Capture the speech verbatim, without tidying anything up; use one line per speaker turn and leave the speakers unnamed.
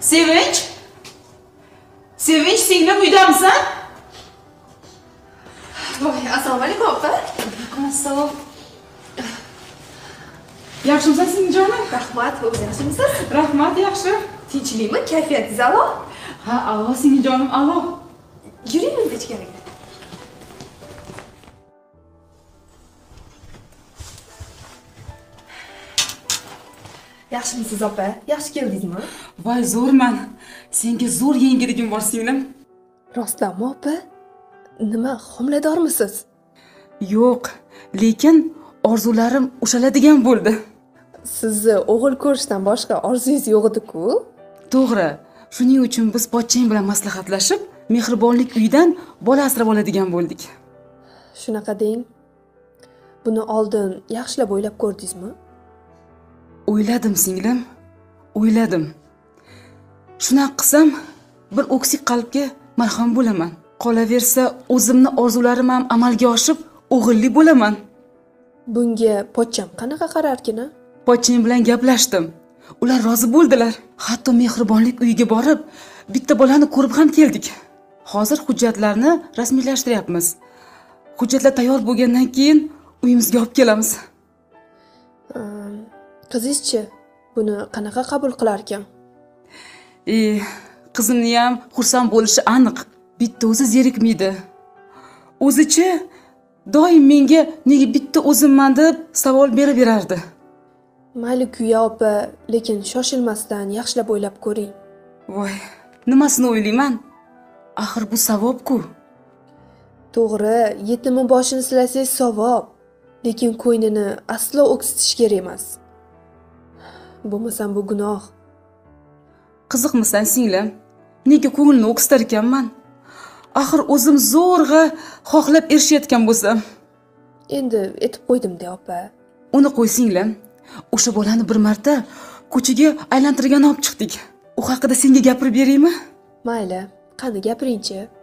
Sevinch? Sevinch, singlim uydamisan?
Voy, assalomu alaykum opa.
Assalom. Yaxshimisan singiljonim?
Rahmat, o'zingiz yaxshimisiz?
Rahmat, yaxshi.
Tinchlikmi? Kayfiyatingiz a'lo?
Ha, a'lo singiljonim, a'lo.
Yuring endi ichkariga. Yaxshimisiz opa? Yaxshi keldingizmi?
Voy, zo'rman. Senga zo'r yangiligim bor singlim.
Rostdanmi opa? Nima, homiladormisiz?
Yo'q, lekin orzularim ushaladigan bo'ldi.
Sizni o'g'il ko'rishdan boshqa orzungiz yo'q edi-ku?
To'g'ri. Shuning uchun biz pochchang bilan maslahatlashib, mehribonlik uyidan bola asrab oladigan bo'ldik.
Shunaqa deng. Buni oldin yaxshilab o'ylab ko'rdingizmi?
O'yladim singlim, o'yladim. Shunaqa qilsam, bir o'ksik qalbga marham bo'laman. Qolaversa, o'zimni orzularim ham amalga oshib, o'g'illi bo'laman.
Bunga pochcham qanaqa qararkina?
Pochchang bilan gaplashdim. Ular rozi bo'ldilar. Hatto mehribonlik uyiga borib, bitta bolani ko'rib ham keldik. Hozir hujjatlarni rasmiylashtiryapmiz. Hujjatlar tayyor bo'lgandan keyin uyimizga olib kelamiz.
Qizingizchi buni qanaqa qabul qilar ekan?
E, qizimni ham xursand bo'lishi aniq. Bitta o'zi zerikmaydi. O'zichi doim menga nega bitta o'zimman deb savol beraverardi.
Mayli kuya opa, lekin shoshilmasdan yaxshilab o'ylab ko'ring.
Voy, nimasini o'ylayman? Axir bu savob-ku.
To'g'ri, yetimni boshini silasangiz savob, lekin ko'nglini aslo o'ksitish kerak emas. Bo'lmasam bu gunoh.
Qiziqmisan singlim? Nega ko'ngilni o'ksitar ekanman? Axir o'zim zo'rg'a xohlab erishayotgan bo'lsam.
Endi etib qo'ydim-da opa.
Uni qo'y singlim. O'sha bolani bir marta ko'chaga aylantirgan olib chiqdik. U haqida senga gapirib beraymi?
Mayli, qani gapiringchi.